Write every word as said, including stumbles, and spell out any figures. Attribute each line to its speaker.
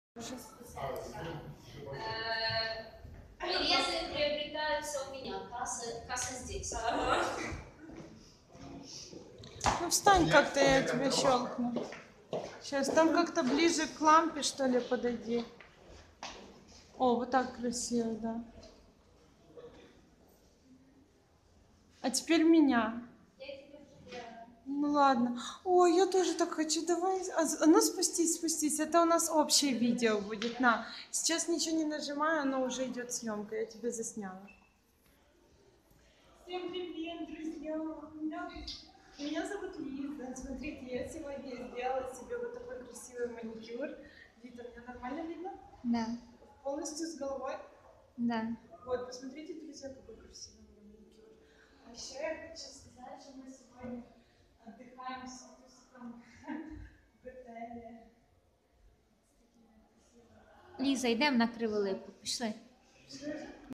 Speaker 1: Березы приобретаются у меня, касса, касса здесь.
Speaker 2: Ну встань как-то, я тебя щелкну. Сейчас там как-то ближе к лампе, что ли, подойди. О, вот так красиво, да. А теперь меня. Ну ладно. Ой, я тоже так хочу. Давай. А ну спустись, спустись. Это у нас общее видео будет. На. Сейчас ничего не нажимаю, но уже идет съемка. Я тебя засняла. Всем привет, друзья. Меня зовут Лиза. Смотрите, я сегодня сделала себе вот такой красивый маникюр. Вита, меня нормально видно?
Speaker 3: Да.
Speaker 2: Полностью с головой?
Speaker 3: Да.
Speaker 2: Вот, посмотрите, друзья, какой красивый маникюр. А еще я хочу сказать, что мы сегодня отдыхаем с отпуском в отеле.
Speaker 3: Ліза, йдемо на Криву Липу. Пішли.